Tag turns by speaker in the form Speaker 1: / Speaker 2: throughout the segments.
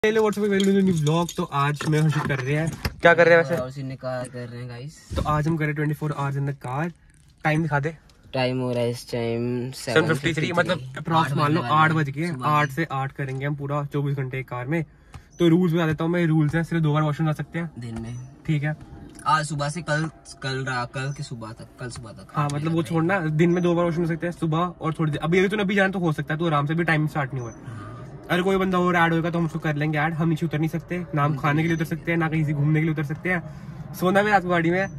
Speaker 1: Vlog. तो आज मैं हर्षित कर रहे हैं, क्या कर रहे हैं वैसे?
Speaker 2: निकाल कर रहे हैं गाइस।
Speaker 1: तो आज हम कर रहे हैं 24 hours in the car. Time दिखा दे।
Speaker 2: टाइम हो रहा है इस टाइम
Speaker 1: 7:53, मतलब अप्रॉक्स मान लो 8 बज गए। 8 से 8 करेंगे हम पूरा 24 घंटे कार में। तो रूल्स बता देता हूँ मैं। रूल्स है सिर्फ 2 बार वॉशरूम जा सकते हैं
Speaker 2: दिन में,
Speaker 1: ठीक है?
Speaker 2: आज सुबह से कल की सुबह तक, कल सुबह तक।
Speaker 1: हाँ मतलब वो छोड़ना, दिन में 2 बार वॉशरूम जा सकते हैं, सुबह और थोड़ी देर। अभी तूने अभी जाना तो हो सकता है, तो आराम से भी टाइम स्टार्ट नहीं हुआ। अगर कोई बंदा और ऐड होगा तो हम उसको कर लेंगे ऐड। हम नीचे उतर नहीं सकते, ना हम खाने के लिए उतर सकते हैं, ना कहीं से घूमने के लिए उतर सकते हैं। सोना भी रात को गाड़ी में।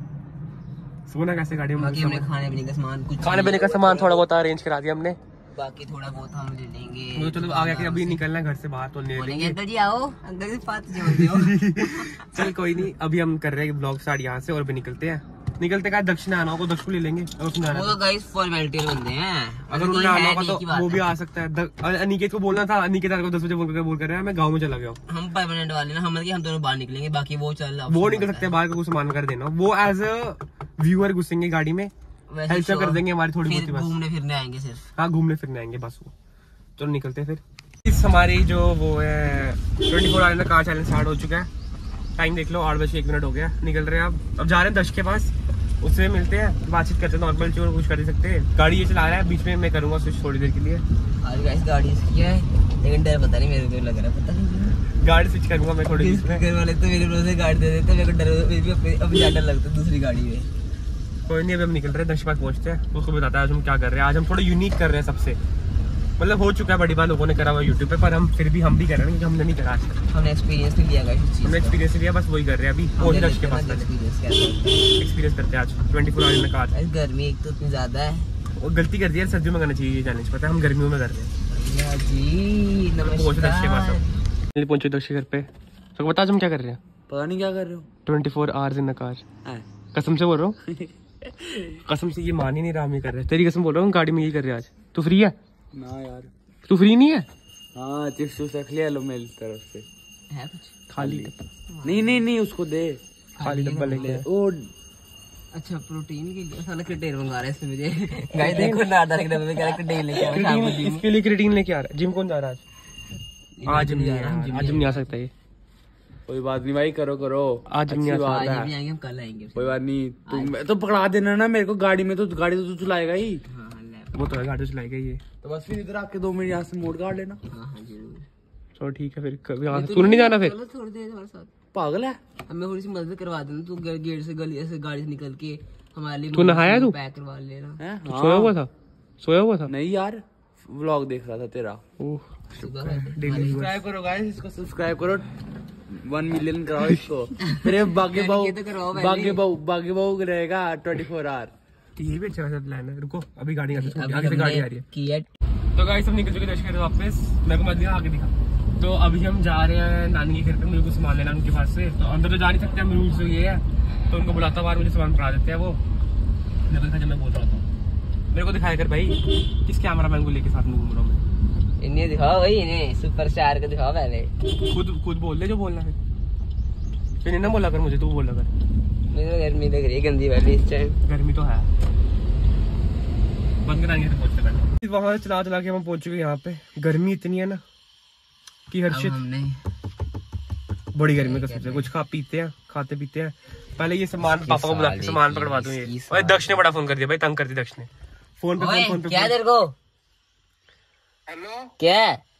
Speaker 1: सोना कैसे गाड़ी में?
Speaker 2: बाकी हमने खाने पीने का सामान, कुछ
Speaker 1: खाने पीने का सामान थोड़ा बहुत अरेंज करा दिया हमने।
Speaker 2: बाकी थोड़ा बहुत हम ले लेंगे।
Speaker 1: तो चलो आगे के अभी निकलना है घर से बाहर, तो ले लेंगे।
Speaker 2: अंकल जी आओ, अंकल जी बात जो
Speaker 1: चल कोई नहीं, अभी हम कर रहे हैं ब्लॉग स्टार्ट यहाँ से और भी निकलते हैं। निकलते का दक्षिण आना होगा, दक्षिण ले लेंगे। और
Speaker 2: वो तो गाइस फॉर्मेलिटी बंदे हैं,
Speaker 1: अगर उन्होंने आना होगा तो वो भी आ सकता है। अनिकेत को बोलना था, अनिकेत को 10 बजे बोल कर रहा है मैं गाँव में चला गया हूँ।
Speaker 2: हम परमानेंट वाले ना, हम दोनों बाहर निकलेंगे, बाकी वो चल रहा,
Speaker 1: वो निकल सकते हैं बाहर का, कुछ सामान कर देना। वो एज अ व्यूअर घुसेंगे गाड़ी में, हेल्प कर देंगे हमारी थोड़ी बहुत। बस
Speaker 2: घूमने फिरने आएंगे सिर्फ।
Speaker 1: हाँ घूमने फिरने आएंगे बस वो। चलो निकलते हैं फिर। इस हमारी जो वो है 24 आवर कार चैलेंज स्टार्ट हो चुका है। टाइम देख लो, 8 बजे 1 मिनट हो गया। निकल रहे हैं अब जा रहे हैं 10 के पास। उससे मिलते हैं, बातचीत करते हैं नॉर्मल, जो कुछ कर ही सकते हैं। गाड़ी ये चला रहा है, बीच में मैं करूंगा स्विच थोड़ी देर के लिए।
Speaker 2: आज गाइस गाड़ी इसकी है, लेकिन डर पता नहीं मेरे को लग रहा है, पता नहीं
Speaker 1: गाड़ी स्विच करूंगा मैं थोड़ी देर में।
Speaker 2: घर वाले तो मेरे भरोसे गाड़ी दे देते, मेरे को डर अभी ज्यादा लगता है दूसरी गाड़ी में।
Speaker 1: कोई नहीं, अभी हम निकल रहे हैं 10 के पास पहुंचते हैं। उसको बताता है आज हम क्या कर रहे हैं। आज हम थोड़ा यूनिक कर रहे हैं सबसे, मतलब हो चुका है बड़ी बार लोगों ने करा हुआ यूट्यूब पे, पर हम फिर भी हम भी कर रहे हैं, क्योंकि हमने नहीं करा आज तक।
Speaker 2: हमने एक्सपीरियंस नहीं लिया, हमने
Speaker 1: एक्सपीरियंस लिया, बस वही कर रहे हैं अभी। और 10 के पास एक्सपीरियंस करते हैं आज 24 आवर में कार।
Speaker 2: गर्मी एक तो इतनी ज्यादा है,
Speaker 1: और गलती कर दी है, सर्दियों में करना चाहिए ये चैलेंज। पता है हम गर्मियों में कर रहे हैं
Speaker 2: जी।
Speaker 1: पहुंचे 10 के पास, पहुंचे 10 के घर पे। तो बता हम क्या कर रहे हैं?
Speaker 2: पता नहीं क्या कर रहे हो।
Speaker 1: 24 आवर्स इन द कार। कसम से बोल रहा हूँ कसम से, ये मान ही नहीं रहा हम ये कर रहे हैं। तेरी कसम बोल रहा हूँ, गाड़ी में यही कर रहे हैं आज। तू फ्री है
Speaker 2: ना यार?
Speaker 1: तू फ्री नहीं है?
Speaker 2: हाँ चिप्स रख लिया लो मेरी तरफ से, है कुछ
Speaker 1: खाली?
Speaker 2: नहीं उसको दे,
Speaker 1: खाली डब्बा लेके
Speaker 2: ओ अच्छा प्रोटीन के लिए साला क्रिएटिन मंगा रहा है इसमें मुझे। गाइस देखो ना, आधा डब्बे में कह रहा है क्रिएटिन लेके आ रहा है।
Speaker 1: इसके लिए क्रिएटिन लेके आ रहा है। जिम कौन जा रहा है आज? आज नहीं आ सकता ये।
Speaker 3: कोई बात नहीं भाई, करो
Speaker 1: आज नहीं आ सकता।
Speaker 2: आज भी आएंगे, हम कल आएंगे।
Speaker 3: कोई बात नहीं, तुम तो पकड़ा देना ना मेरे को गाड़ी में। तो गाड़ी तो तू चलाएगा ही।
Speaker 1: वो तो है, गाड़ी चलाएगा ये।
Speaker 3: तो बस फिर इधर आके 2 मिनट यहाँ से मोड़ काट लेना।
Speaker 1: चलो ठीक है फिर। तूने नहीं जाना फिर?
Speaker 2: थोड़ी देर हमारे साथ।
Speaker 3: पागल है,
Speaker 2: हमें थोड़ी सी मदद करवा देना, तू गेट से गली से गाड़ी से निकल के हमारे लिए
Speaker 1: तू नहाया? तू
Speaker 2: पैक करवा लेना।
Speaker 1: सोया हुआ था?
Speaker 3: नहीं यार, व्लॉग देख रहा था तेरा।
Speaker 1: सब्सक्राइब
Speaker 3: करो गाइस, इसको सब्सक्राइब करो, 1 मिलियन कराओ इसको। फिर बागे बहू रहेगा 24 आवर।
Speaker 1: ये भी अच्छा प्लान है। रुको अभी गाड़ी आगे से गाड़ी आ रही है। तो गाइस हम निकल चुके दक्षिण वापस। मेरे को मत दिखा, आगे दिखा। तो अभी हम जा रहे हैं नानी के घर पे, मुझे कुछ सामान लेना उनके पास से। तो अंदर तो जा नहीं सकते हम, रूल्स तो ये है। तो उनको बुलाता बाहर, मुझे सामान पकड़ा देते हैं वो। जब मैं बोल रहा था मेरे को दिखाया कर भाई, किस कैमरा मैन को लेके साथ में घूम रहा हूँ मैं।
Speaker 2: इन्हें दिखाओ भाई, इन्हें सुपरस्टार को दिखाओ पहले।
Speaker 1: खुद बोल ले जो बोलना है, फिर ना बोला कर मुझे, तू बोला कर।
Speaker 2: मुझे गर्मी लग रही है गंदी वाली इस टाइम।
Speaker 1: गर्मी तो है, बंद कराएंगे तो पहुंचते पहले। वहां चला के हम पहुंच चुके यहाँ पे। गर्मी इतनी है ना कि हर्षित, बड़ी गर्मी का सबसे कुछ खाते पीते हैं। पहले ये सामान पापा को बुला के सामान पकड़वा दूं। ये दक्ष ने बड़ा फोन कर दिया भाई, तंग कर दी दक्ष ने। फोन पे
Speaker 2: क्या तेरे को? हेलो क्या?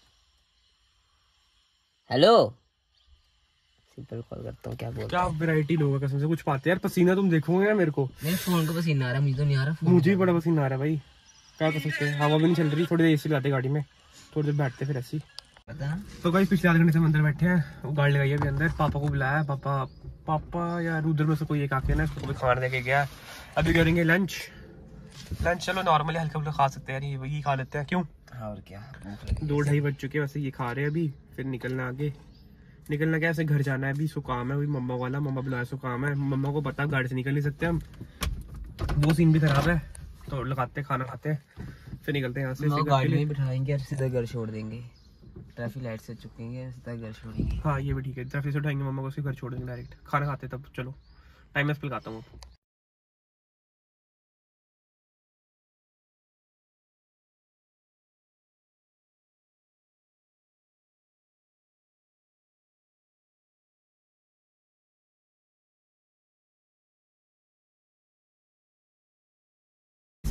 Speaker 2: हेलो सिंपल कॉल करता हूँ, क्या बोल?
Speaker 1: क्या वैरायटी लोग कसम से कुछ पाते हैं यार। पसीना तुम देखोगे ना मेरे को,
Speaker 2: मेरे फोन को पसीना आ रहा है, मुझे तो नहीं आ रहा।
Speaker 1: मुझे भी बड़ा पसीना आ रहा है भाई। क्या कर सकते हैं, हवा भी नहीं चल रही। थोड़ी देर एसी लगाते गाड़ी में, थोड़ी देर बैठते फिर ऐसी। तो भाई पिछले आधे घंटे से हम अंदर बैठे हैं, वो गाड़ी लगाई है अभी अंदर। पापा को बुलाया, पापा या उधर में से कोई एक आके ना इसको भी खाना देके गया। अभी करेंगे लंच। चलो नॉर्मली हल्का फुल्का खा सकते हैं यार, यही खा लेते हैं। क्यों?
Speaker 2: और क्या,
Speaker 1: 2-2:30 बज चुके हैं वैसे। ये खा रहे हैं अभी, फिर निकलना आगे। निकलना क्या, ऐसे घर जाना है अभी। सो काम है अभी मम्मा वाला, मम्मा बुलाया सो काम है। मम्मा को पता गाड़ी से निकल नहीं सकते हम, वो सीन भी खराब है। तो लगाते खाना खाते फिर निकलते हैं यहाँ से।
Speaker 2: गाड़ी में बिठाएंगे और सीधा घर छोड़ देंगे, ट्रैफिक लाइट से चुकेंगे, सीधा घर छोड़ेंगे।
Speaker 1: हाँ ये भी ठीक है, ट्रैफिक से उठाएंगे मम्मा को, उसके घर छोड़ देंगे डायरेक्ट। खाना खाते तब चलो, टाइम में लगाता हूँ।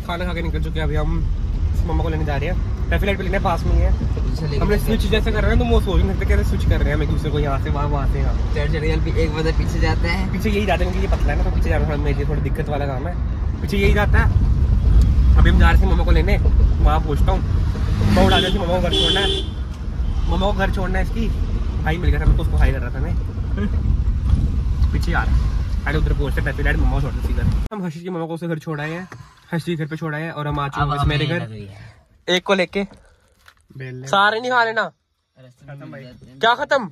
Speaker 1: खाना खा के निकल चुके हैं। अभी हम मम्मा को लेने जा रहे हैं, ट्रैफिक लाइट पे लेने पास में ही है। हमने स्विच जैसे कर रहे हैं तो वो सोच नहीं सकते कैसे स्विच कर रहे हैं हम एक दूसरे को, यहाँ से वहाँ से यहाँ।
Speaker 2: एक बजे पीछे जाते हैं,
Speaker 1: पीछे यही जाते हैं क्योंकि ये पतला है ना, तो पीछे जाना मेरे थोड़ा दिक्कत वाला काम है, पीछे यही जाता है। अभी हम जा रहे थे मम्मा को लेने, वहाँ पहुँचता हूँ। मम्मा उड़ा देती, मम्मा को घर छोड़ना है, मम्मा को घर छोड़ना है। इसकी भाई मिल गया था, मैं तो उसको हाई कर रहा था मैं, पीछे आ रहा है। अरे उधर पहुँचते ट्रैफिक लाइट, मम्मा छोड़ते सीधा। हम हर्षित की मम्मा को उसके घर छोड़ा है, हर्षित घर पे छोड़ा है और हम आ चुके हैं मेरे घर। एक को लेके सारे नहीं खा लेना। क्या खत्म?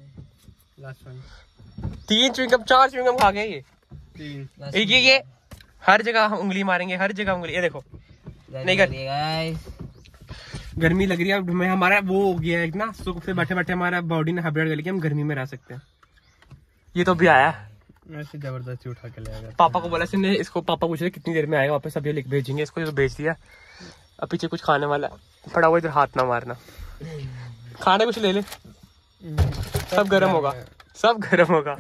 Speaker 1: 3 च्युइंगम 4 च्युइंगम खा गए ये हर जगह हम उंगली मारेंगे, हर जगह उंगली। ये देखो नहीं कर, गर्मी लग रही है हमें, हमारा वो हो गया है ना, सुख से बैठे बैठे हमारा बॉडी ने हैबिट कर लिया कि हम गर्मी में रह सकते हैं। ये तो भी आया जबरदस्ती उठा के ले आएगा। पापा को बोला इसने, इसको पापा पूछ रहे कितनी देर में आएगा वापस, अभी लिख भेजेंगे इसको, तो भेज दिया। अब पीछे कुछ खाने वाला पड़ा हुआ, इधर हाथ ना मारना, खाने कुछ ले ले, सब गर्म होगा, सब गर्म होगा।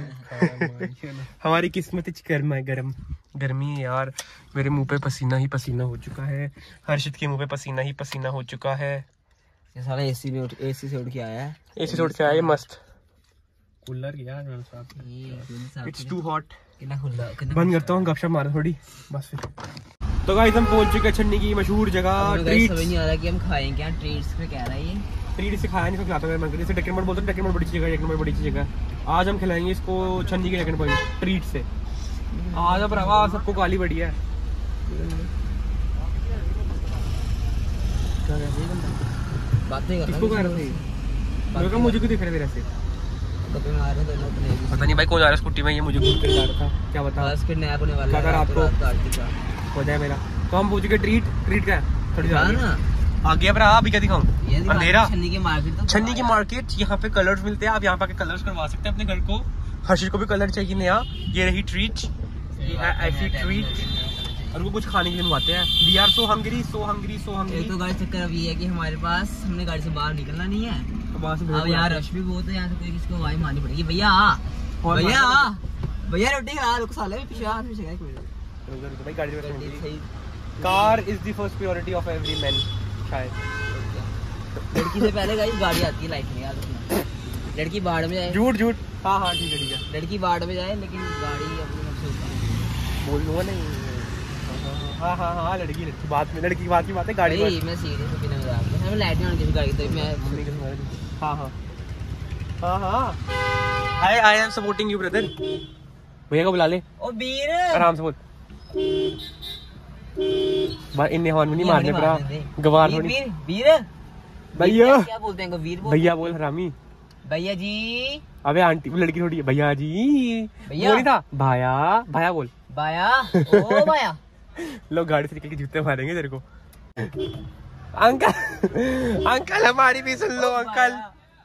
Speaker 1: हमारी किस्मत गर्म है, गर्मी है यार। मेरे मुंह पे पसीना ही पसीना हो चुका है, हर्षित के मुंह पे पसीना ही पसीना हो चुका है।
Speaker 2: ये साला एसी से उठ के आया है,
Speaker 1: एसी से उठ के आया मस्त।
Speaker 3: कूलर किया
Speaker 1: इट्स टू हॉट। बंद करता हूँ, गपशप मारो थोड़ी बस फिर। तो गाइस हम पहुंच चुके हैं छन्नी की मशहूर जगह ट्रीट्स।
Speaker 2: समझ नहीं आ रहा कि हम खाएं क्या, ट्रीट्स पे कह रहा है ये।
Speaker 1: ट्रीट से खाया नहीं, सब खिलाता है मैं, इसे टेकन बोलते हैं, टेकन बड़ी जगह, टेकन बड़ी जगह। आज हम खिलाएंगे इसको छन्नी के टेकन पॉइंट ट्रीट से। आज अब रवा सबको काली बड़ी है। किसको कह रहे थे? मुझे क्यों दिख रहे थे ऐसे? पता नहीं भाई कौन जा रहा है स्कूटी में, ये मुझे घूम कर जा रहा था, क्या बता रात को हो जाए मेरा। तो हम पूछ के ट्रीट का थोड़ी आगे अब अभी क्या दिखाऊं, अंधेरा। छन्नी की मार्केट, यहाँ पे कलर्स मिलते हैं, आप यहाँ पे कलर्स करवा सकते हैं अपने घर को। हर्षित को भी कलर चाहिए नया, ये रही ट्रीट, ये है ऐसी ट्रीट। और वो कुछ खाने के लिए मंगवाते हैं। We are so hungry, so hungry, so hungry.
Speaker 2: तो गाड़ी चक्कर अब ये है कि हमारे पास, हमने गाड़ी से बाहर निकलना नहीं है, अब यहाँ रश भी बहुत है, यहाँ से कोई किसको आवाज मारनी पड़ेगी। भैया भैया भैया रोटी खा, रुक साले पीछे
Speaker 1: car is the first priority of every man शायद।
Speaker 2: लड़की से पहले गाइस गाड़ी आती है लाइफ में, याद रखना। लड़की बाढ़ में जाए,
Speaker 1: झूठ हाँ ठीक है।
Speaker 2: लड़की बाढ़ में जाए लेकिन गाड़ी अपने सबसे ऊपर
Speaker 1: बोल दूंगा नहीं। हाँ लड़की बात में, लड़की की बात की बात है, गाड़ी
Speaker 2: मैं सीरियस बिना मजाक में, हमें लाइट नहीं आनी चाहिए गाड़ी, तो मैं
Speaker 1: हाँ I am supporting you brother. भैया को बुला ले।
Speaker 2: ओ वीर
Speaker 1: आराम से बोल, इन्हें हॉर्न नहीं मारने पड़ा, गवार थोड़ी।
Speaker 2: वीर
Speaker 1: भैया
Speaker 2: क्या बोलते हैं, वीर
Speaker 1: भैया बोल हरामी।
Speaker 2: भैया जी,
Speaker 1: अबे आंटी लड़की थोड़ी है, भैया जी
Speaker 2: भैया
Speaker 1: नहीं था, भाया बोल,
Speaker 2: भाया ओ भाया।
Speaker 1: लोग गाड़ी से निकल के जूते मारेंगे तेरे को। अंकल हमारी भी सुन लो अंकल।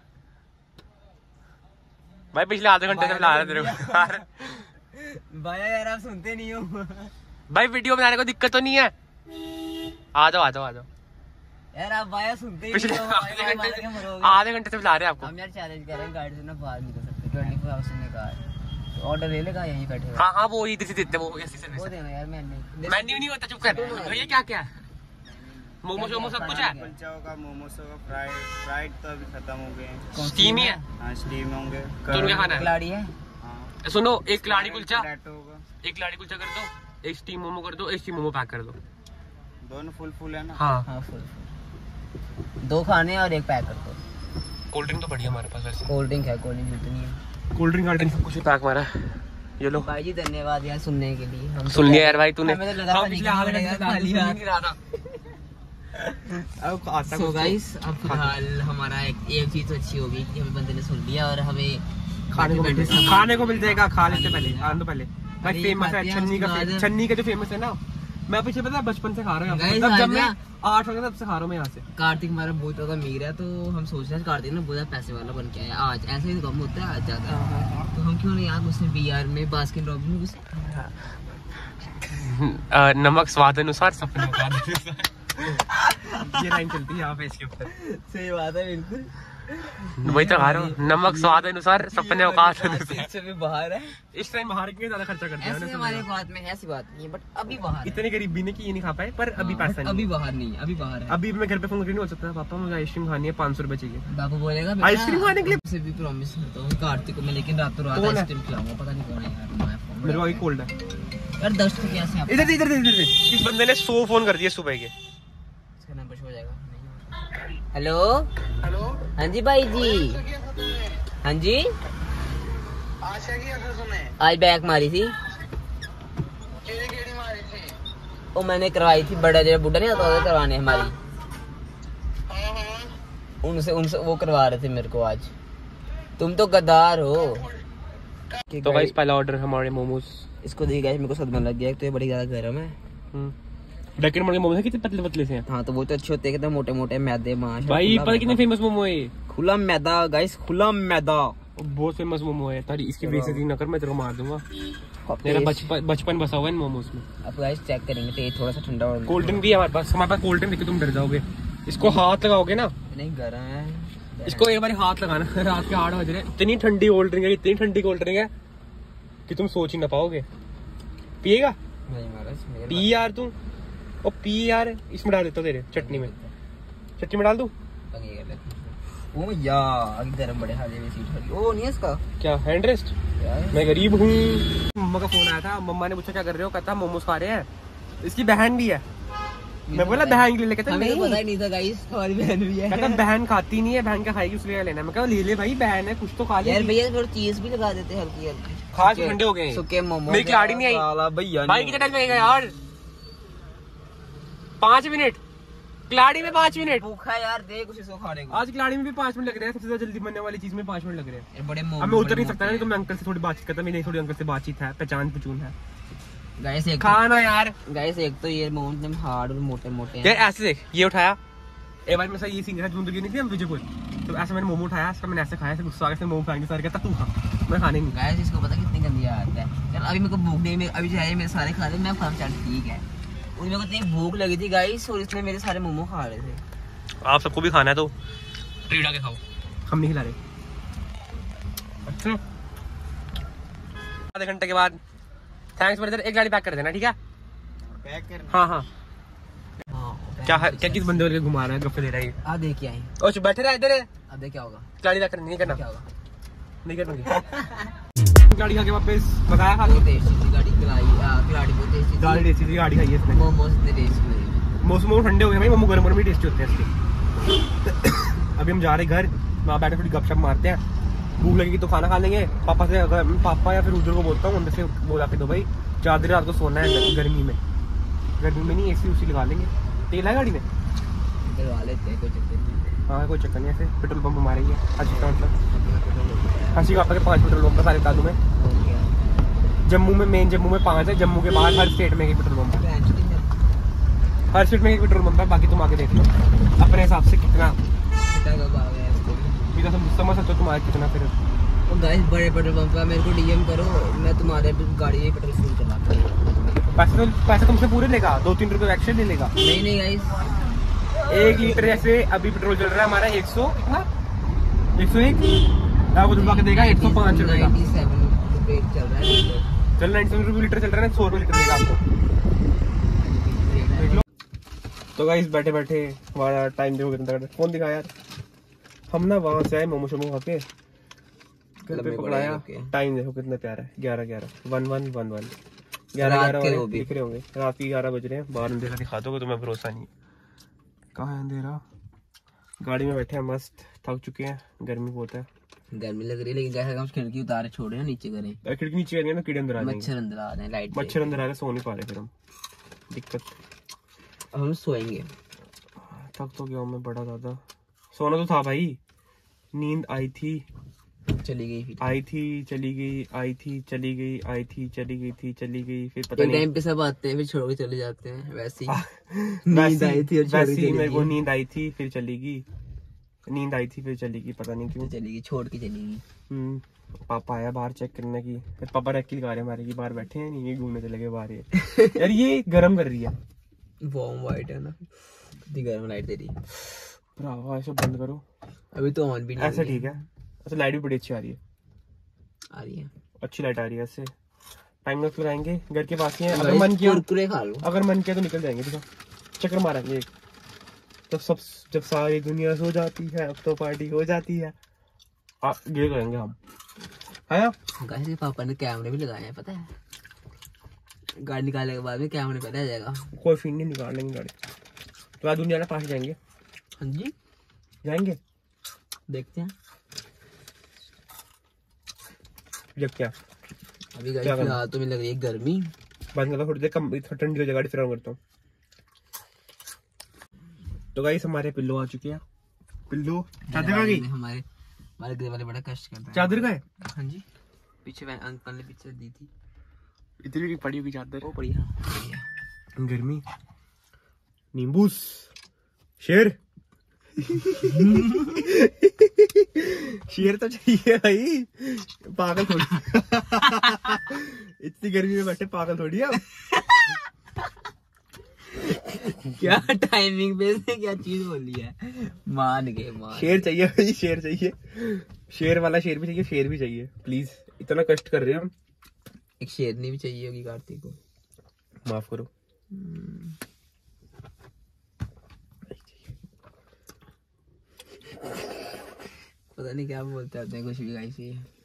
Speaker 1: भाई पिछले आधे घंटे से बुला रहा तेरे को।
Speaker 2: भाया यार आप सुनते नहीं हो
Speaker 1: भाई, वीडियो बनाने को दिक्कत तो नहीं है। आ जाओ
Speaker 2: यार, आप भाया सुनते ही
Speaker 1: पिछले
Speaker 2: नहीं हो।
Speaker 1: आधे घंटे से बुला रहे हैं आपको।
Speaker 2: हम यार चैलेंज कर रहे हैं, गाड़ी से ना बाहर निकल सकते 24 आवर्स ने कहा है, ऑर्डर ले लेगा यहीं बैठे।
Speaker 1: हाँ वो इधर से देते, वो ऐसे से
Speaker 2: वो देना यार।
Speaker 1: मेन्यू नहीं होता, चुप कर। भैया क्या मोमोस वोमो सब कुछ है।
Speaker 3: कुलचा होगा, मोमोस होगा, फ्राइड तो अभी खत्म हो गए हैं,
Speaker 1: स्टीम ही है।
Speaker 3: हाँ स्टीम होंगे।
Speaker 1: तो क्या खाना है?
Speaker 2: कलाड़ी है।
Speaker 1: सुनो, एक कलाड़ी कुलचा,
Speaker 3: होगा,
Speaker 1: एक कलाड़ी कुलचा कर दो, एक स्टीम मोमो कर दो, एक स्टीम मोमो पैक कर दो।
Speaker 3: दोनों फुल है ना?
Speaker 1: हाँ
Speaker 2: फुल 2 खाने और 1 पैक कर दो।
Speaker 1: कोल्ड ड्रिंक तो बढ़िया हमारे पास वैसे।
Speaker 2: कोल्ड ड्रिंक है, कोल्ड ड्रिंक जितनी है,
Speaker 1: कोल्ड ड्रिंक सब कुछ पैक मारा है। ये लो
Speaker 2: भाई जी, धन्यवाद यार सुनने के लिए। हम
Speaker 1: सुन लिया यार भाई तूने।
Speaker 2: हमें तो लगा था पिछले आधे घंटे खाली हाथ। सो गाइस, अब फिलहाल हमारा एक चीज तो अच्छी होगी कि हमें बंदे ने सुन लिया और हमें खाने
Speaker 1: को मिल जाएगा। खा लेते पहले भाई, फेमस है छन्नी का जो फेमस है ना। मैं पीछे पता है बचपन से खा रहा हूँ, जब मैं 8 हो गया तब से खा रहा हूँ मैं यहाँ से।
Speaker 2: कार्तिक हमारा बहुत ज्यादा अमीर है, तो हम सोच रहे हैं कार्तिक ना बहुत पैसे वाला बन के आया आज। ऐसे ही कम होता है आज ज्यादा, तो हम क्यों नहीं यार उसने बीआर में बास्किन रॉबिन्स में घुसे।
Speaker 1: नमक स्वाद अनुसार सपने का ये लाइन चलती है यहाँ पे इसके ऊपर।
Speaker 2: सही बात है बिल्कुल।
Speaker 1: वही तो खा रहा हूँ, नमक स्वाद अनुसार, सपने औकात
Speaker 2: इससे भी बाहर है।
Speaker 1: इस टाइम बाहर के ज्यादा खर्चा करते हैं
Speaker 2: हमारे बात में ऐसी बात नहीं है, बट अभी बाहर
Speaker 1: इतनी गरीबी नहीं कि ये नहीं खा पाए, पर अभी पैसा नहीं,
Speaker 2: अभी बाहर नहीं है, अभी बाहर है।
Speaker 1: अभी मैं घर पे फोन करके नहीं हो सकता, पापा मुझे आइसक्रीम खानी है, 500 रुपए चाहिए।
Speaker 2: बाबू बोलेगा
Speaker 1: आइसक्रीम खाने के लिए
Speaker 2: से भी प्रॉमिस करता हूँ कार्तिक को मैं, लेकिन रातों रात आइसक्रीम खिलाऊंगा। पता नहीं कौन है यार,
Speaker 1: मेरे को अभी कोल्ड है
Speaker 2: यार। 10 टके ऐसे आप
Speaker 1: इधर इधर इधर। इस बंदे ने 100 फोन कर दिए सुबह के।
Speaker 2: इसका नंबर शो हो जाएगा। हेलो हेलो, हाँ जी भाई जी, हाँ जी। आज बैक मारी थी, वो मैंने करवाई थी, बड़ा जरा बुढ़ा नहीं आता करवाने हमारी, उनसे वो करवा रहे थे मेरे को आज। तुम तो गद्दार हो।
Speaker 1: तो गाइस पहला ऑर्डर हमारे मोमोज।
Speaker 2: इसको देखिए गाइस, मेरे को सदमा लग गया, तो ये बड़ी ज्यादा गर्म है।
Speaker 1: लेकिन मोटे मोमोज कितने पतले पतले से हैं।
Speaker 2: हाँ तो वो तो अच्छे होते हैं, एकदम मोटे मोटे मैदे माश।
Speaker 1: भाई पता कितने फेमस मोमो है,
Speaker 2: खुला मैदा गाइस, खुला मैदा
Speaker 1: बहुत फेमस मोमो है। तारी इसकी बेइज्जती न कर, मैं तेरे को मार दूंगा। मेरा बचपन बसा हुआ है इन मोमोज में।
Speaker 2: अब गाइस चेक करेंगे, तेज थोड़ा सा ठंडा और
Speaker 1: कोल्ड ड्रिंक भी है हमारे पास कोल्ड ड्रिंक देखो तुम डर जाओगे। इसको हाथ लगाओगे ना,
Speaker 2: नहीं गर्म है,
Speaker 1: इसको एक बार हाथ लगाना, रात के 8 बज रहे, इतनी ठंडी कोल्ड ड्रिंक है, इतनी ठंडी कोल्ड ड्रिंक है कि तुम सोच ही ना पाओगे। पिएगा? पी यार तू, और पी यार। इसमें डाल देता हूँ तेरे चटनी में, चटनी में डाल दूं?
Speaker 2: ओ यार गरम बड़े हाले में सीट हरी। ओ नहीं है इसका
Speaker 1: क्या हैंड रेस्ट? मैं गरीब हूँ। मम्मा का फोन आया था, मम्मा ने पूछा क्या कर रहे हो, कहता मोमोज खा रहे हैं। इसकी बहन भी है, मैं बोला बहन के लिए, कहता
Speaker 2: हमें तो पता ही नहीं था गाइस हमारी बहन भी है।
Speaker 1: कहता बहन खाती नहीं है, बहन क्या खाएगी उसके लिए लेना। मैं कहा ले ले भाई, बहन है कुछ तो खा ले
Speaker 2: यार। भैया थोड़ी चीज भी लगा देते हल्की हल्की,
Speaker 1: खा के ठंडे हो गए।
Speaker 2: सुके मोमो
Speaker 1: मेरी खिलाड़ी नहीं आई
Speaker 2: भैया,
Speaker 1: भाई कितना टाइम लगेगा यार? 5 मिनट खिलाड़ी में, 5 मिनट
Speaker 2: भूखा यार, दे कुछ इसको खाने को।
Speaker 1: आज खिलाड़ी में भी 5 मिनट लग रहे हैं, सबसे ज्यादा जल्दी बनने वाली चीज में 5 मिनट लग रहे हैं।
Speaker 2: बड़े
Speaker 1: अब मैं उतर नहीं सकता नहीं, तो मैं अंकल से थोड़ी बातचीत करता, मेरी थोड़ी अंकल से बातचीत है, पहचान पचून है।
Speaker 2: गाइस एक
Speaker 1: खाना यार,
Speaker 2: गाइस एक तो ये मोमोज एकदम हार्ड और मोटे मोटे हैं
Speaker 1: यार। ऐसे देख, ये उठाया एक बार, मैं ये सीन था जून नहीं थी हम विजयपुर, तो ऐसा मैंने मोमो उठाया, इसका मैंने ऐसे खाया, गुस्सा आ गया, मोमो खाएंगे सर, कहता तू खा, मैं खाने नहीं।
Speaker 2: गाइस इसको पता कितनी गंदी आदत है। चल अभी मेरे को भूख नहीं, अभी चाहे मेरे सारे खा रहे, मैं खा, चल ठीक है। उस मेरे को इतनी भूख लगी थी गाइस, और इसने मेरे सारे मोमो खा रहे थे।
Speaker 1: आप सबको भी खाना है तो ट्रीट आके खाओ, हम नहीं खिला रहे। अच्छा आधे घंटे के बाद थैंक्स ब्रदर, एक गाड़ी पैक कर देना, ठीक है? पैक कर? हाँ हाँ। क्या किस बंदे को घुमा रहा है, गप्पे दे रहा है?
Speaker 2: आ देख क्या है,
Speaker 1: ओ बैठे रहा इधर।
Speaker 2: अब क्या होगा?
Speaker 1: गाड़ी पैक नहीं करना,
Speaker 2: क्या होगा?
Speaker 1: नहीं करना। गाड़ी खा के वापस बताया खा लो।
Speaker 2: टेस्टी थी गाड़ी, खिलाई खिलाड़ी बहुत टेस्टी थी।
Speaker 1: गाड़ी टेस्टी थी, गाड़ी खाई है इसने।
Speaker 2: मोमोज इतने टेस्टी नहीं।
Speaker 1: मोमो ठंडे हो गए भाई, मोमो गरम गरम ही टेस्टी होते हैं इसके। अभी हम जा रहे घर, वहाँ बैठे थोड़ी गपशप मारते हैं, भूख लगेगी तो खाना खा लेंगे। पापा से, अगर पापा या फिर उधर को बोलता हूँ, अंदर से बोला के दो भाई, 4 दिन रात को सोना है गर्मी में। गर्मी में नहीं, एसी उसी लगा लेंगे। तेल है गाड़ी में,
Speaker 2: करवा लेते हैं, कोई चक्कर नहीं।
Speaker 1: हाँ कोई चक्कर नहीं, ऐसे पेट्रोल पंप मारेंगे। अच्छा मतलब हंसी का 5 पेट्रोल पंप सारे बता दूँ मैं। जम्मू में, मेन जम्मू में 5 है, जम्मू के बाहर हर स्टेट में एक पेट्रोल पंप है, हर स्टेट में एक पेट्रोल पंप है। बाकी तुम आके देख लो अपने हिसाब से कितना समझ सकते हो तुम्हारा कितना। फिर
Speaker 2: गाइस बड़े पेट्रोल पंप का मेरे को डीएम करो, मैं तुम्हारे गाड़ी में पेट्रोल फुल चलाता हूँ।
Speaker 1: पैसे तुमसे पूरे लेगा, 2-3 रुपए एक्स्ट्रा ले लेगा।
Speaker 2: नहीं गाइस,
Speaker 1: 1 लीटर ऐसे अभी पेट्रोल चल रहा है हमारा 100 कितना, 101 आपको दुबा के देगा 105 रुपए का
Speaker 2: 97 रुपए चल रहा है।
Speaker 1: चल 97 रुपए लीटर चल रहा है, 100 रुपए लीटर देगा आपको। तो गाइस बैठे बैठे हमारा टाइम देखो कितना, फोन दिखा यार। हम ना वहां से आए मोमो शोमो खा के, घर पे पकड़ाया, टाइम देखो कितना प्यारा है, 11:11 11:11 11 दिख रहे होंगे, रात के 11 बज रहे हैं। बाहर अंधेरा दिखा दोगे तुम्हें भरोसा नहीं। कहाँ है अंधेरा? गाड़ी में बैठे हैं मस्त, थक चुके हैं, गर्मी बहुत है,
Speaker 2: गर्मी लग रही है। लेकिन जैसे हम खिड़की उतारे छोड़े ना, नीचे करें,
Speaker 1: खिड़की नीचे करेंगे ना कीड़े अंदर आ जाएंगे,
Speaker 2: मच्छर अंदर आ रहे हैं, लाइट
Speaker 1: मच्छर अंदर आ रहे, सो नहीं पा रहे, फिर हम दिक्कत।
Speaker 2: अब हम सोएंगे।
Speaker 1: थक तो गया मैं बड़ा ज्यादा, सोना तो था भाई, नींद आई थी
Speaker 2: चली गई, फिर
Speaker 1: आई थी चली गई, आई थी चली गई, आई थी चली गई थी चली गई, फिर पता नहीं
Speaker 2: टाइम पे सब आते हैं फिर छोड़ के चले जाते हैं। वैसे ही नींद आई थी और
Speaker 1: वैसे मेरे को नींद आई थी फिर चली गई, नींद आई थी फिर चली गई, पता नहीं क्यों
Speaker 2: चली गई, छोड़ के चली गई।
Speaker 1: पापा आया बाहर चेक करने की, फिर पापा रैकी लगा रहे हमारे की, बाहर बैठे हैं, नहीं घूमने चले गए बाहर। यार ये गर्म कर रही है,
Speaker 2: वार्म वाइट है ना, इतनी गर्म लाइट दे रही।
Speaker 1: भरावा ऐसे बंद करो,
Speaker 2: अभी तो ऑन भी नहीं
Speaker 1: ऐसा ठीक है। अच्छा लाइट भी बड़ी अच्छी आ रही है, अच्छी लाइट आ रही है। ऐसे टाइम लैप्स लगाएंगे, घर के पास ही है। अगर मन किया
Speaker 2: कुरकुरे खा लो,
Speaker 1: अगर मन किया तो निकल जाएंगे। देखो चक्कर मारेंगे एक, जब सारी दुनिया सो जाती है अब तो पार्टी हो जाती है, ये करेंगे हम, है ना।
Speaker 2: गाइस पापा ने कैमरे भी लगाए हैं, पता है, गाड़ी निकालने के बाद में कैमरे पे रह जाएगा।
Speaker 1: कोई फीन नहीं, निकाल लेंगे गाड़ी तो आज दुनिया के पास जाएंगे।
Speaker 2: हाँ जी
Speaker 1: जाएंगे,
Speaker 2: देखते हैं।
Speaker 1: जब क्या
Speaker 2: अभी गाइस फिलहाल तो मुझे लग रही है गर्मी,
Speaker 1: बंद कर दो थोड़ी देर, कम ठंडी हो जाए गाड़ी, फिर ऑन करता हूँ। तो गाइस हमारे पिल्लो आ चुके हैं। पिल्लो चादर आ गई,
Speaker 2: हमारे घर वाले बड़ा कष्ट करते हैं।
Speaker 1: चादर का है?
Speaker 2: हाँ जी, पीछे अंकल ने पीछे दी थी,
Speaker 1: इतनी पड़ी होगी चादर।
Speaker 2: वो पड़ी। हाँ
Speaker 1: गर्मी, नींबूस, शेर शेर तो चाहिए भाई, पागल थोड़ी इतनी गर्मी में बैठे पागल थोड़ी है।
Speaker 2: क्या टाइमिंग पे से क्या चीज बोली है, मान गए।
Speaker 1: शेर चाहिए भाई, शेर चाहिए, शेर वाला शेर भी चाहिए, शेर भी चाहिए प्लीज, इतना कष्ट कर रहे हैं हम।
Speaker 2: एक शेरनी भी चाहिए होगी कार्तिक को,
Speaker 1: माफ करो।
Speaker 2: पता नहीं क्या बोलते हैं कुछ भी गाइस।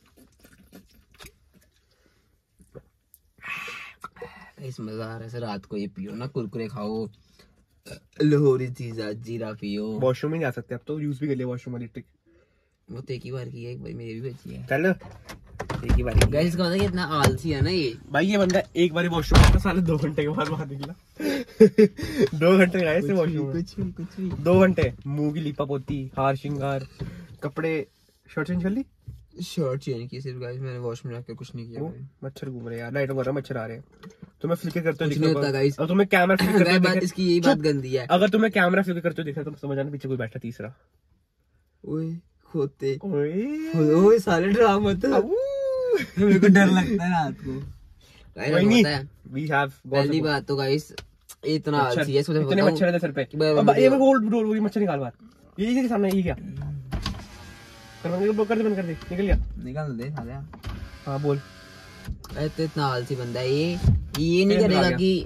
Speaker 2: इस मजा आ रहा है, रात को ये पियो ना, कुरकुरे खाओ, लाहौरी चीज़ा जीरा पियो।
Speaker 1: वॉशरूम में नहीं आ सकते अब तो, यूज भी कर लिया वॉशरूम वाली ट्रिक।
Speaker 2: वो तो एक ही बार की है, एक बार मेरी भी बची है।
Speaker 1: चल एक ही बार
Speaker 2: गाइस, इसका मतलब इतना आलसी है ना ये
Speaker 1: भाई, ये बंदा एक बार वॉशरूम आता साले 2 घंटे के बाद बाहर निकला 2 घंटे गए थे वॉशरूम में,
Speaker 2: कुछ भी
Speaker 1: 2 घंटे। मुंह की लिपा पोती, हार श्रृंगार, कपड़े, शर्ट चेंज कर ली,
Speaker 2: शर्ट चेंज की सिर्फ गाइस, मैंने वॉशरूम में जाकर कुछ नहीं किया।
Speaker 1: मच्छर घूम रहे यार, लाइट वगैरह मच्छर आ रहे हैं। तुम्हें फ्लिकर करते
Speaker 2: कुछ नहीं होता गाइस,
Speaker 1: और तुम्हें कैमरा फ्लिकर करते
Speaker 2: बात इसकी यही बात गंदी है।
Speaker 1: अगर तुम्हें कैमरा फ्लिकर करते दिखा तो समझ आना पीछे कोई बैठा तीसरा।
Speaker 2: ओए खोते,
Speaker 1: ओए
Speaker 2: साले ड्रामा मत, मेरे को डर लगता है रात को।
Speaker 1: वी हैव
Speaker 2: पहली बात तो गाइस इतना आलसी है,
Speaker 1: इतने मच्छर है सर पे। ये गोल्ड डोर मच्छर निकाल बाहर, ये सामने ये क्या कर दे, बंद कर दे, निकल
Speaker 2: दे साले।
Speaker 1: हाँ बोल।
Speaker 2: तो इतना आलसी बंदा है ये नहीं करेगा कि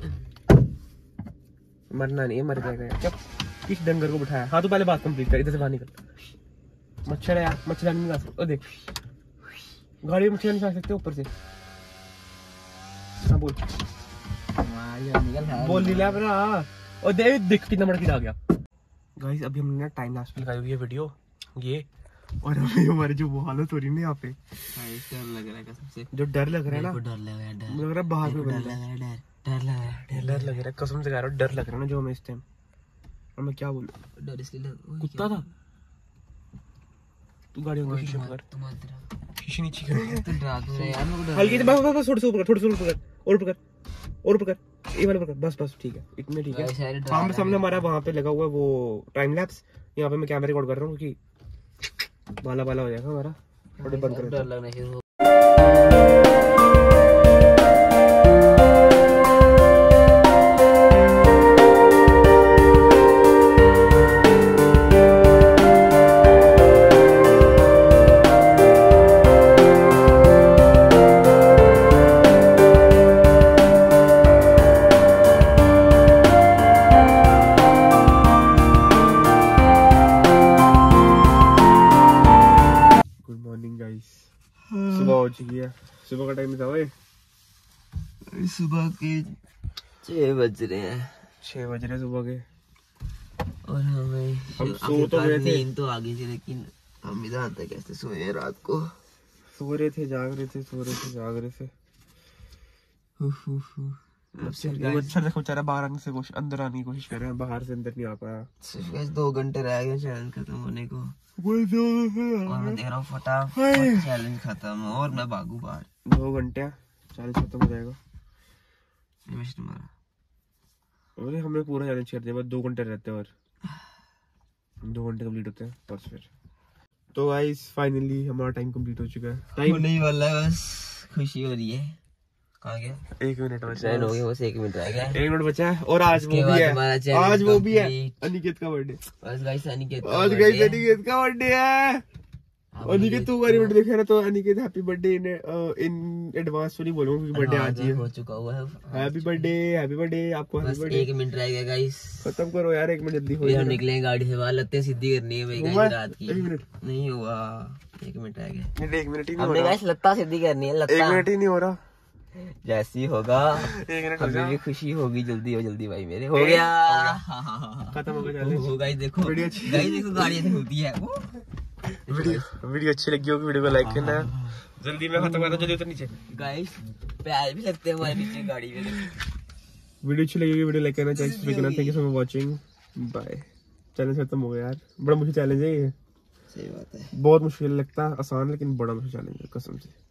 Speaker 1: मरना नहीं है, मर जाएगा क्या, किस डंगर को बिठाया। हाँ तो पहले बात कंप्लीट कर, इधर से बाहर निकल। मच्छर है यार, मच्छर नहीं निकाल सकते। देख गाड़ी में मच्छर निकाल सकते ऊपर से। हाँ बोल बोल लिया अपना। और देख कितना बड़ा कीड़ा आ गया। गाइस अभी हमने ना टाइम लैप्स लगाई हुई है वीडियो ये, और अभी हमारे जो वो हालत हो रही है ना यहाँ पे,
Speaker 2: डर लग रहा है कसम से,
Speaker 1: जो डर लग रहा है ना,
Speaker 2: डर लग रहा है,
Speaker 1: लग रहा है बाहर में
Speaker 2: डर लग रहा है
Speaker 1: कसम से कह रहा हूँ, डर लग रहा है ना जो हमें इस टाइम। और मैं क्या बोलूं,
Speaker 2: डर इसलिए
Speaker 1: कुत्ता था। तू गाड़ियों का शीशे पकड़, शीशे नीचे कर,
Speaker 2: तो डरा दो यार मेरे को डर।
Speaker 1: हल्की से बस थोड़ा सा ऊपर, थोड़ा सा ऊपर कर, और पकड़ ये वाला पकड़, बस ठीक है, इतने ठीक है। सामने सामने हमारा वहाँ पे लगा हुआ है वो टाइम लैप्स, यहाँ पे मैं कैमरा रिकॉर्ड कर रहा हूँ क्योंकि बाला हो जाएगा हमारा। थोड़े बंद कर,
Speaker 2: डर लगना शुरू।
Speaker 1: सुबह का टाइम था भाई,
Speaker 2: सुबह के 6 बज रहे हैं,
Speaker 1: 6 बज रहे सुबह के।
Speaker 2: और हमें
Speaker 1: हम सो तो गए थे,
Speaker 2: नींद तो आ गई थी, लेकिन हम इधर आते कैसे सोए रात को।
Speaker 1: सो रहे थे, जाग रहे थे, सो रहे थे, जाग रहे थे। मच्छर देखो बेचारा बाहर आने से अंदर आने की कोशिश कर रहे हैं, बाहर से अंदर नहीं आ पाया।
Speaker 2: सिर्फ 2 घंटे रह गए चैलेंज खत्म होने को, और मैं देख रहा हूँ फटाफट चैलेंज खत्म और मैं भागू बाहर।
Speaker 1: 2 घंटे चैलेंज खत्म हो जाएगा। अरे हमने पूरा चैलेंज कर दिया, बस 2 घंटे रहते हैं और 2 घंटे कंप्लीट होते हैं बस फिर। तो गाइस फाइनली हमारा टाइम कंप्लीट हो चुका है, टाइम
Speaker 2: नहीं वाला, बस खुशी हो रही है। कहाँ गया?
Speaker 1: 1 मिनट बचा
Speaker 2: ट्रेन हो गई, बस 1 मिनट रह गया।
Speaker 1: 1 मिनट बचा है और आज वो भी है, आज वो भी है अनिकेत का बर्थडे।
Speaker 2: बस गाइस अनिकेत
Speaker 1: आज गाइस अनिकेत का बर्थडे है। अनिकेत तू गाड़ी बर्थडे देखा ना, तो Aniket happy birthday in advance तो नहीं बोलूंगा क्योंकि बर्थडे आज ही
Speaker 2: हो चुका हुआ है।
Speaker 1: हैप्पी बर्थडे आपको।
Speaker 2: बस 1 मिनट रह गया गाइस,
Speaker 1: खत्म करो यार, 1 मिनट जल्दी हो
Speaker 2: जाए। निकले गाड़ी से बाहर, लत्ते सीधी करनी है भाई गाइस रात की।
Speaker 1: 1 मिनट
Speaker 2: नहीं हुआ, 1 मिनट रह गया।
Speaker 1: 1 मिनट ही नहीं
Speaker 2: हमने गाइस लत्ता सीधी करनी है, लत्ता
Speaker 1: 1 मिनट ही नहीं हो रहा।
Speaker 2: जैसी होगा
Speaker 1: 1 मिनट
Speaker 2: अभी भी खुशी होगी। जल्दी हो जल्दी भाई मेरे, हो गया
Speaker 1: खत्म हो गया।
Speaker 2: गाइस देखो, गाइस देखो गाड़ी ऐसे होती है।
Speaker 1: वीडियो अच्छी लगी होगी, वीडियो को लाइक करना। जल्दी में खत्म करना, जल्दी उतर नीचे।
Speaker 2: गाइस पैर भी लगते हैं हमारे नीचे गाड़ी में।
Speaker 1: वीडियो अच्छी लगी होगी, वीडियो लाइक करना, चैनल सब्सक्राइब करना। Thank you so much watching, bye. Channel खत्म हो गया यार, बड़ा मुश्किल चैलेंज है ये।
Speaker 2: सही बात है,
Speaker 1: बहुत मुश्किल लगता है, आसान लेकिन बड़ा मुश्किल चैलेंज है कसम से।